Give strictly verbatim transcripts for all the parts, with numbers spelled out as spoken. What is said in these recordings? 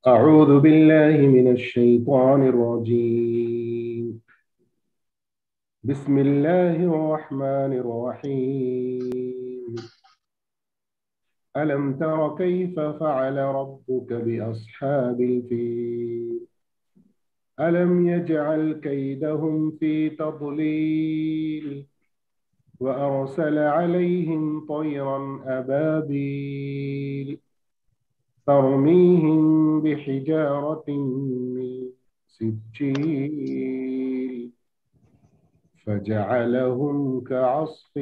أعوذ بالله من الشيطان الرجيم. بسم الله الرحمن الرحيم. ألم تر كيف فعل ربك بأصحاب الفيل؟ ألم يجعل كيدهم في تضليل وأرسل عليهم طيرا أبابيل ترميهم بحجارة من سجيل فجعلهم كعصف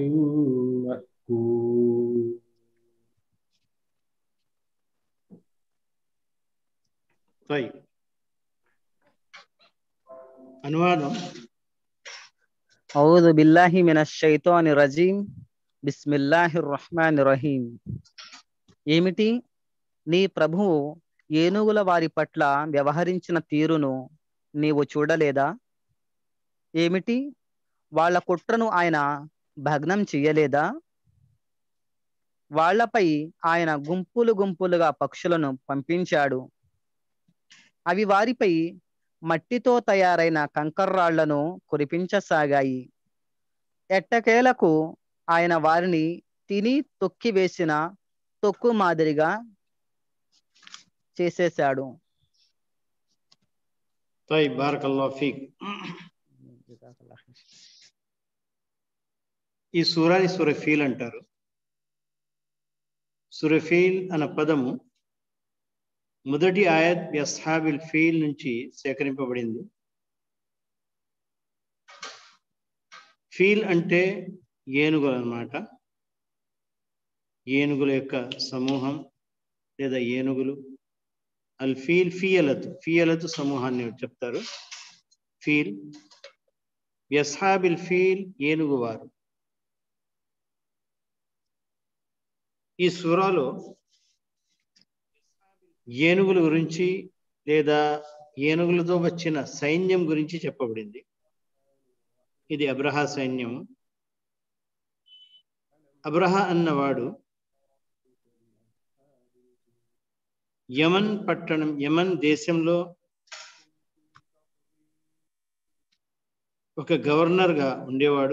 مأكول. طيب అనువాదం أعوذ بالله من الشيطان الرجيم بسم الله الرحمن الرحيم. ఏమిటి నీ ప్రభువు ఏనుగుల వారి పట్ల వ్యవహరించిన తీరును నీవు చూడలేదా? ఏమిటి వాళ్ళ కుట్రను ఆయన భగ్నం చెయ్యలేదా? వాళ్లపై ఆయన గుంపులు గుంపులుగా పక్షులను పంపించాడు. అవి వారిపై మట్టితో తయారైన కంకర్రాళ్లను కురిపించసాగాయి. ఎట్టకేలకు ఆయన వారిని తిని తొక్కివేసిన తొక్కు మాదిరిగా చేసేశాడు. طيب بارك الله فيك. ఈ సూరాని సూర ఫీల్ అంటారు. సూర ఫీల్ అన్న పదము మొదటి ఆయత్ అస్హాబిల్ ఫీల్ నుంచి సేకరింపబడింది. ఫీల్ అంటే ఏనుగులు అన్నమాట. ఏనుగుల యొక్క సమూహం లేదా ఏనుగులు. అల్ ఫీల్ ఫియలత్ ఫియలత్ సమూహాన్ని చెప్తారు. ఫీల్ అస్హాబిల్ ఫీల్ ఏనుగువారు. ఈ సూరాలో ఏనుగుల గురించి లేదా ఏనుగులతో వచ్చిన సైన్యం గురించి చెప్పబడింది. ఇది అబ్రహా సైన్యము. అబ్రహా అన్నవాడు యమన్ పట్టణం యమన్ దేశంలో ఒక గవర్నర్గా ఉండేవాడు.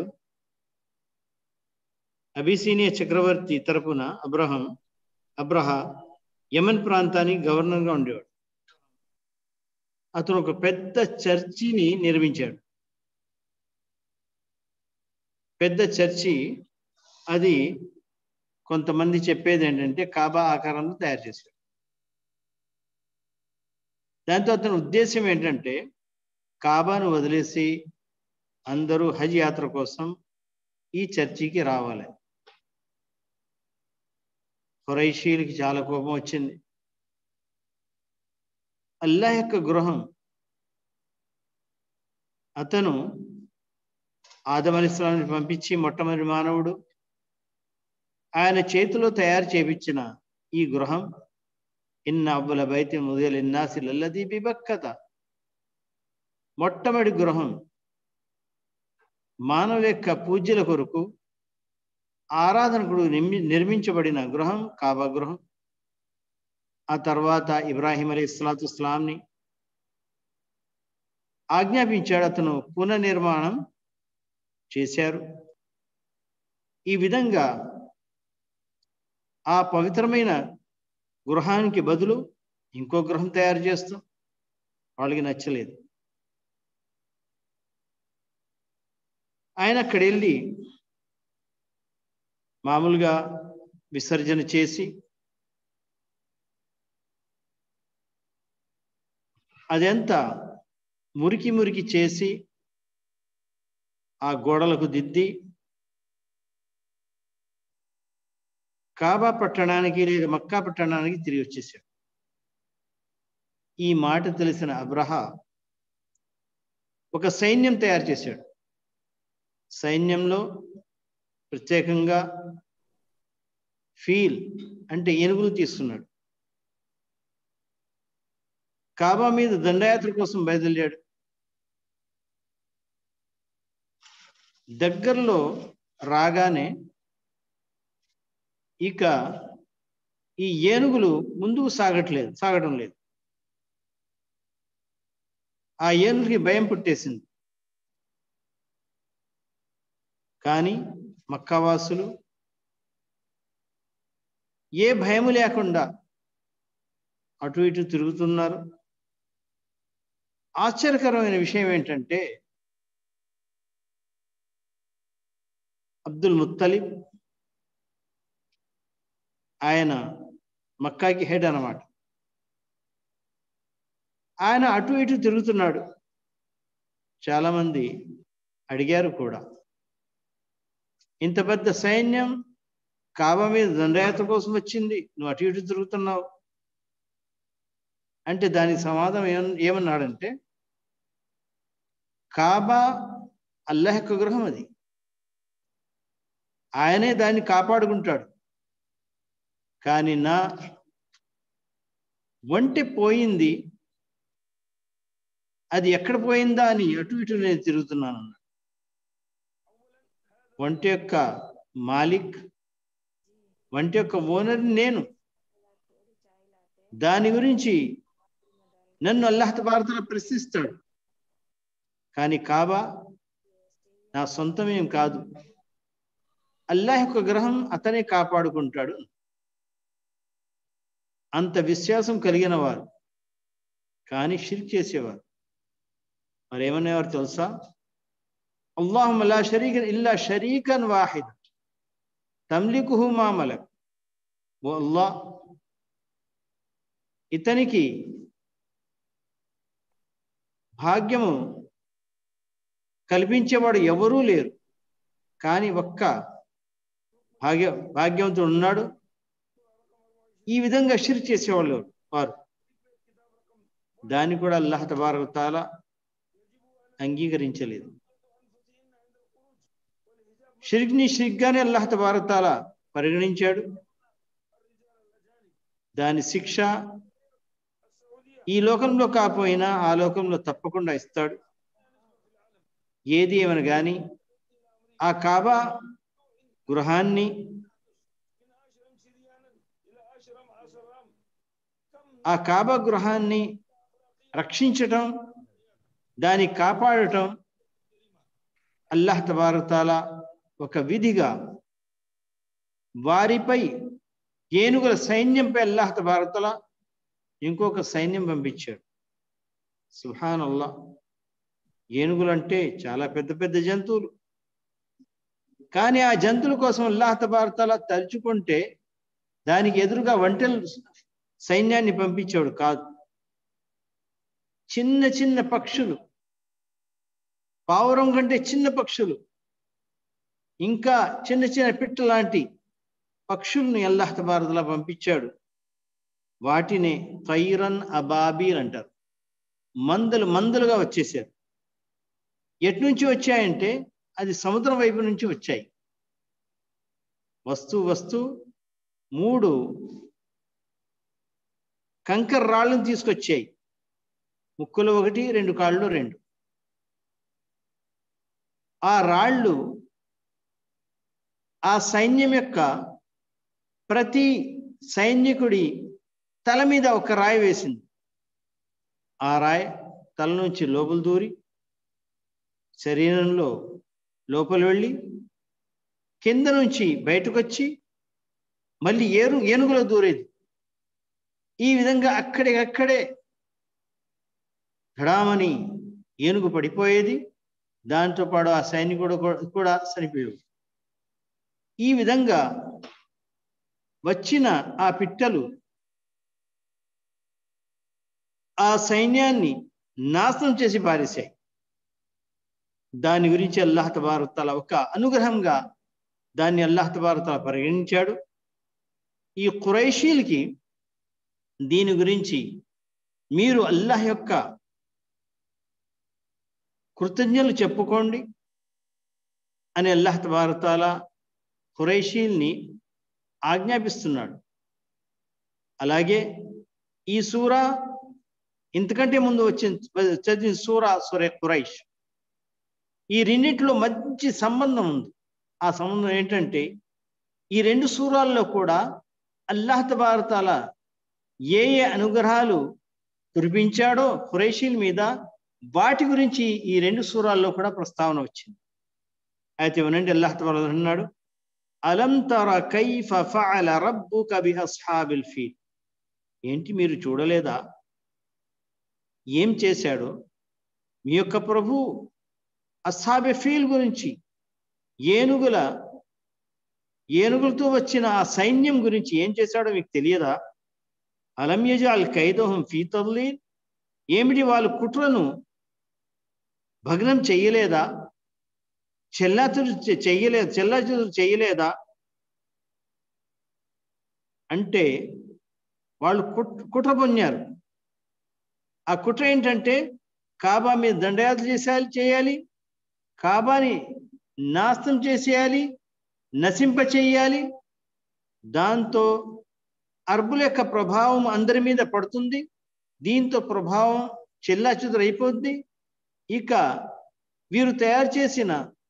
అబిసీనియా చక్రవర్తి తరపున అబ్రహం అబ్రహా యమన్ ప్రాంతానికి గవర్నర్గా ఉండేవాడు. అతను ఒక పెద్ద చర్చిని నిర్మించాడు. పెద్ద చర్చి అది కొంతమంది చెప్పేది ఏంటంటే కాబా ఆకారంలో తయారు చేశాడు. దాంతో అతని ఉద్దేశం ఏంటంటే కాబాను వదిలేసి అందరూ హజ్ యాత్ర కోసం ఈ చర్చికి రావాలి. ఖురైషీలకి చాలా కోపం వచ్చింది. అల్లాహ్ యొక్క గృహం అతను ఆదం అలైహిస్సలాంని పంపించి మొట్టమొదటి మానవుడు ఆయన చేతిలో తయారు చేయించిన ఈ గృహం ఇన్న అవ్వల బైతి ముదియ లిన్నాసి లల్లదీ బిబక్కత మొట్టమొదటి గృహం మానవ యొక్క పూజ్యుల కొరకు ఆరాధనకుడు నిర్మించబడిన గృహం కాబా గృహం. ఆ తర్వాత ఇబ్రాహీం అలైహిస్సలాతు వస్సలాంని ఆజ్ఞాపించాడు. అతను పునర్నిర్మాణం చేశారు. ఈ విధంగా ఆ పవిత్రమైన గృహానికి బదులు ఇంకో గృహం తయారు చేస్తాం. వాళ్ళకి నచ్చలేదు. ఆయన అక్కడ వెళ్ళి మామూలుగా విసర్జన చేసి అదంతా మురికి మురికి చేసి ఆ గోడలకు దిద్ది కాబా పట్టణానికి లేదా మక్కా పట్టణానికి తిరిగి వచ్చేసాడు. ఈ మాట తెలిసిన అబ్రహా ఒక సైన్యం తయారు చేశాడు. సైన్యంలో ప్రత్యేకంగా ఫీల్ అంటే ఏనుగులు తీసుకున్నాడు. కాబా మీద దండయాత్ర కోసం బయలుదేరాడు. దగ్గరలో రాగానే ఇక ఈ ఏనుగులు ముందుకు సాగట్లేదు సాగడం లేదు. ఆ ఏనుగుకి భయం పుట్టేసింది. కానీ మక్కావాసులు ఏ భయము లేకుండా అటు ఇటు తిరుగుతున్నారు. ఆశ్చర్యకరమైన విషయం ఏంటంటే అబ్దుల్ ముత్తలిబ్ ఆయన మక్కాకి హెడ్ అన్నమాట. ఆయన అటు ఇటు తిరుగుతున్నాడు. చాలామంది అడిగారు కూడా, ఇంత పెద్ద సైన్యం కాబా మీద దండయాత్ర కోసం వచ్చింది, నువ్వు అటు ఇటు తిరుగుతున్నావు అంటే దానికి సమాధానం ఏమ ఏమన్నాడంటే కాబా అల్లాహ్ యొక్క గృహం, అది ఆయనే దాన్ని కాపాడుకుంటాడు. కానీ నా ఒంటె పోయింది, అది ఎక్కడ పోయిందా అని అటు ఇటు నేను తిరుగుతున్నాను. ఒంటె యొక్క మాలిక్, ఒంటె యొక్క ఓనర్ నేను. దాని గురించి నన్ను అల్లాహ్ తబారక ప్రశ్నిస్తాడు. కానీ కాబా నా సొంతమేం కాదు, అల్లాహ్ యొక్క గ్రహం అతనే కాపాడుకుంటాడు. అంత విశ్వాసం కలిగిన వారు, కానీ షిర్క్ చేసేవారు. మరి ఏమనేవారు తెలుసా? అల్లాహుమ్మ లా షరీక ఇల్లా షరీకన్ వాహిద్ తమ్లికుహు మా మలక్. ఓ అల్లాహ్, ఇతనికి భాగ్యము కల్పించేవాడు ఎవరూ లేరు, కానీ ఒక్క భాగ్య భాగ్యవంతుడు ఉన్నాడు. ఈ విధంగా షిర్క్ చేసేవాళ్ళు వారు. దాన్ని కూడా అల్లాహ్ తబారక తఆలా అంగీకరించలేదు. షిర్క్ని షిర్క్గానే అల్లాహ్ తబారక తఆలా పరిగణించాడు. దాని శిక్ష ఈ లోకంలో కాకపోయినా ఆ లోకంలో తప్పకుండా ఇస్తాడు. ఏది ఏమని కానీ ఆ కాబా గృహాన్ని, ఆ కాబా గృహాన్ని రక్షించటం, దాన్ని కాపాడటం అల్లాహ్ తబారక తఆలా ఒక విధిగా వారిపై ఏనుగుల సైన్యంపై అల్లాహ్ తబారక తఆలా ఇంకొక సైన్యం పంపించాడు. సుబ్హానల్లాహ్. ఏనుగులు అంటే చాలా పెద్ద పెద్ద జంతువులు, కానీ ఆ జంతువుల కోసం అల్లాహ్ తబారక తఆలా తలుచుకుంటే దానికి ఎదురుగా ఒంటెల సైన్యాన్ని పంపించాడు కాదు. చిన్న చిన్న పక్షులు, పావురం కంటే చిన్న పక్షులు, ఇంకా చిన్న చిన్న పిట్ట లాంటి పక్షుల్ని అల్లాహ్ తబారక తఆలా పంపించాడు. వాటిని తైరన్ అబాబీల్ అంటారు. మందలు మందలుగా వచ్చేసారు. ఎటు నుంచి వచ్చాయంటే అది సముద్రం వైపు నుంచి వచ్చాయి. వస్తూ వస్తూ మూడు కంకర రాళ్ళను తీసుకొచ్చాయి. ముక్కులు ఒకటి, రెండు కాళ్ళు రెండు. ఆ రాళ్ళు ఆ సైన్యం యొక్క ప్రతి సైనికుడి తల మీద ఒక రాయి వేసింది. ఆ రాయి తల నుంచి లోపల దూరి శరీరంలో లోపల వెళ్ళి కింద నుంచి బయటకు వచ్చి మళ్ళీ ఏను ఏనుగులో దూరేది. ఈ విధంగా అక్కడికక్కడే ధడామని ఏనుగు పడిపోయేది. దాంతోపాటు ఆ సైనికుడు కూడా చనిపోయేది. ఈ విధంగా వచ్చిన ఆ పిట్టలు ఆ సైన్యాన్ని నాశనం చేసి పారేశాయి. దాని గురించి అల్లాహ్ తబారక తఆలా ఒక అనుగ్రహంగా దాన్ని అల్లాహ్ తబారక తఆలా పరిగణించాడు. ఈ ఖురైషీలకి దీని గురించి మీరు అల్లాహ్ యొక్క కృతజ్ఞతలు చెప్పుకోండి అని అల్లాహ్ తబారక తఆలా ఖురైషీల్ని ఆజ్ఞాపిస్తున్నాడు. అలాగే ఈ సూరా ఇంతకంటే ముందు వచ్చిన చదివిన సూరా సూరే ఖురైష్, ఈ రెండింటిలో మంచి సంబంధం ఉంది. ఆ సంబంధం ఏంటంటే ఈ రెండు సూరాల్లో కూడా అల్లాహ్ తబారక తఆలా ఏ ఏ అనుగ్రహాలు కురిపించాడో ఖురైషీల మీద వాటి గురించి ఈ రెండు సూరాల్లో కూడా ప్రస్తావన వచ్చింది. అయితే వినండి, అల్లాహ్ తఆలా అన్నాడు, అలం తర కైఫ ఫఅల రబ్బుక బి అస్హాబిల్ ఫీల్. ఏంటి మీరు చూడలేదా ఏం చేశాడో మీ యొక్క ప్రభు అస్హాబె ఫీల్ గురించి, ఏనుగుల ఏనుగులతో వచ్చిన ఆ సైన్యం గురించి ఏం చేశాడో మీకు తెలియదా? అలం యజఅల్ కైదహుం ఫీ తద్లీల్. ఏమిటి వాళ్ళు కుట్రను భగ్నం చెయ్యలేదా? చెల్లాతురు చెయ్యలేదు చెల్లాచురు చెయ్యలేదా? అంటే వాళ్ళు కుట్ కుట్ర పొందారు. ఆ కుట్ర ఏంటంటే కాబా మీద దండయాత్ర చేసేయాలి చేయాలి కాబాని నాశనం చేసేయాలి, నశింప చేయాలి. దాంతో అరబుల యొక్క ప్రభావం అందరి మీద పడుతుంది. దీంతో ప్రభావం చెల్లాచెదురు అయిపోద్ది. ఇక వీరు తయారు చేసిన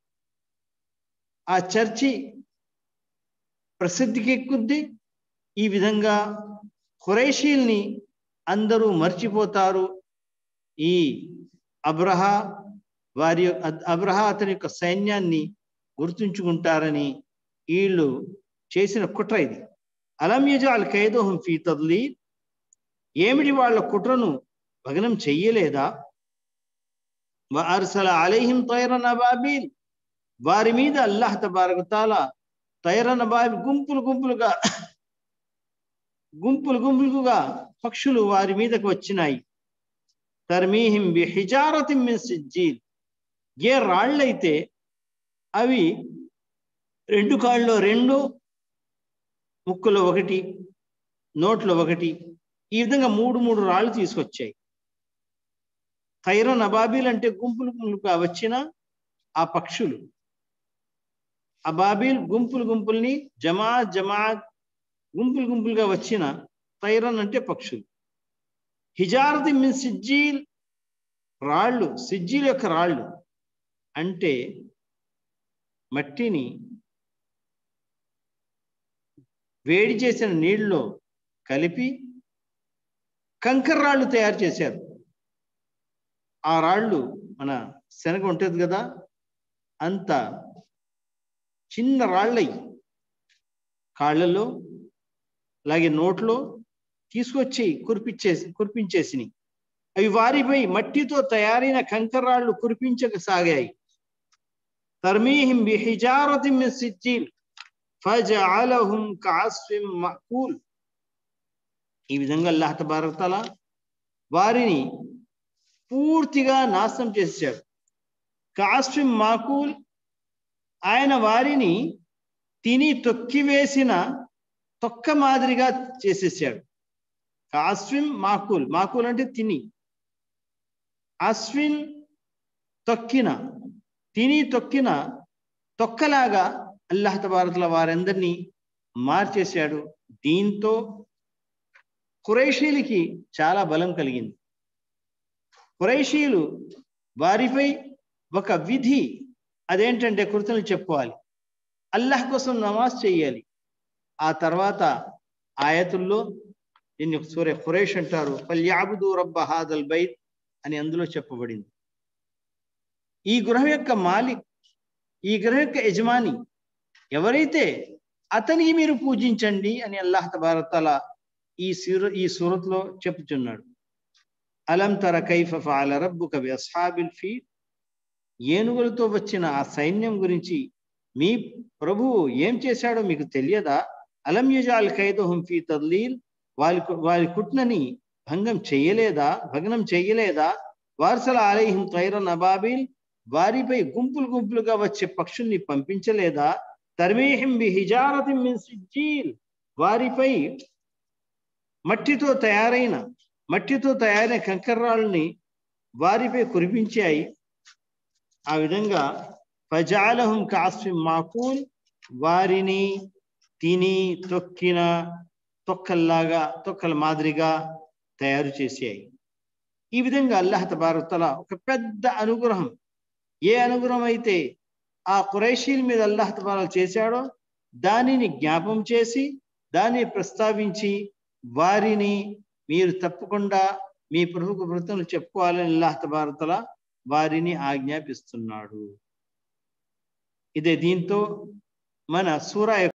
ఆ చర్చి ప్రసిద్ధికి ఎక్కుద్ది. ఈ విధంగా ఖురైషీల్ని అందరూ మర్చిపోతారు. ఈ అబ్రహా వారి అబ్రహా అతని యొక్క సైన్యాన్ని గుర్తుంచుకుంటారని వీళ్ళు చేసిన కుట్ర ఇది. అలం యజఅల్ కైదహుం ఫీ తద్లీల్. ఏమిటి వాళ్ళ కుట్రను భగ్నం చెయ్యలేదా? వ అర్సల అలైహిం తైరన్ అబాబీల్. వారి మీద అల్లాహ్ తబారక తఆలా తైరన్ అబాబీల్ గుంపులు గుంపులుగా గుంపులు గుంపులుగా పక్షులు వారి మీదకు వచ్చినాయి. తర్మీహిం బి హిజారతిన్ మిన్ సిజ్జీల్. ఏ రాళ్ళైతే అవి రెండు కాళ్ళలో రెండు, ముక్కులో ఒకటి, నోట్లో ఒకటి, ఈ విధంగా మూడు మూడు రాళ్ళు తీసుకొచ్చాయి. తైరన్ అబాబీల్ అంటే గుంపులు గుంపులుగా వచ్చిన ఆ పక్షులు. అబాబీల్ గుంపులు గుంపుల్ని, జమాత్ జమాత్ గుంపులు గుంపులుగా వచ్చిన తైరన్ అంటే పక్షులు. హిజారతి మిన్ సిజ్జీల్ రాళ్ళు, సిజ్జీల్ యొక్క రాళ్ళు అంటే మట్టిని వేడి చేసిన నీళ్ళలో కలిపి కంకర రాళ్ళు తయారు చేశారు. ఆ రాళ్ళు మన శనగ ఉంటుంది కదా, అంత చిన్న రాళ్ళయి కాళ్ళల్లో అలాగే నోట్లో తీసుకొచ్చి కురిపించేసి కురిపించేసినాయి. అవి వారిపై మట్టితో తయారైన కంకర్రాళ్ళు కురిపించసాగాయి. తర్మీహిం బిహిజారతిన్ మిన్ సిజ్జీల్ ఫజఅలహుం కఅస్ఫిం మఅకూల్. ఈ విధంగా అల్లాహ్ తబారక తఆలా వారిని పూర్తిగా నాశనం చేశాడు. కఅస్ఫిం మఅకూల్, ఆయన వారిని తిని తొక్కివేసిన తొక్క మాదిరిగా చేసేసాడు. అస్విన్ మాకూల్, మాకూల్ అంటే తిని, అస్విన్ తొక్కిన, తిని తొక్కిన తొక్కలాగా అల్లాహ్ తబారక తఆలా వారందరినీ మార్చేశాడు. దీంతో ఖురైషీలకి చాలా బలం కలిగింది. ఖురైషీలు వారిపై ఒక విధి, అదేంటంటే కృతజ్ఞతలు చెప్పుకోవాలి, అల్లాహ్ కోసం నమాజ్ చేయాలి. ఆ తర్వాత ఆయతుల్లో దీన్ని సూరే ఖురైష్ అంటారు, ఫల్యఅబుదు రబ్బ హాదల్ బైత్ అని అందులో చెప్పబడింది. ఈ గృహం యొక్క మాలిక్, ఈ గృహం యొక్క యజమాని ఎవరైతే అతనికి మీరు పూజించండి అని అల్లాహ్ తబారక తఆలా ఈ సూర ఈ సూరత్లో చెప్పుచున్నాడు. అలం తర కైఫ ఫఅల రబ్బుక బి అస్హాబిల్ ఫీల్. ఏనుగులతో వచ్చిన ఆ సైన్యం గురించి మీ ప్రభువు ఏం చేశాడో మీకు తెలియదా? అలం యజఅల్ కైదహుం ఫీ తద్లీల్. వారి వారి కుట్నని భంగం చెయ్యలేదా, భగ్నం చెయ్యలేదా? వార్సల అలైహిం తైరన్ అబాబీల్, వారిపై గుంపులు గుంపులుగా వచ్చే పక్షుల్ని పంపించలేదా? తర్మీహిం బిహిజారతిన్ మిన్ సిజ్జీల్, వారిపై మట్టితో తయారైన మట్టితో తయారైన కంకర్రాళ్ళని వారిపై కురిపించాయి. ఆ విధంగా ఫజఅలహుం కఅస్ఫిం మఅకూల్, వారిని తిని తొక్కిన తొక్కల్లాగా తొక్కల మాదిరిగా తయారు చేసాయి. ఈ విధంగా అల్లాహ్ తబారక తఆలా ఒక పెద్ద అనుగ్రహం, ఏ అనుగ్రహం అయితే ఆ ఖురైషీల మీద అల్లాహ్ తబారక చేశాడో దానిని జ్ఞాపం చేసి దాన్ని ప్రస్తావించి వారిని మీరు తప్పకుండా మీ ప్రభుకు కృతజ్ఞతలు చెప్పుకోవాలని అల్లాహ్ తబారక తఆలా వారిని ఆజ్ఞాపిస్తున్నాడు. ఇదే దీంతో మన సూరా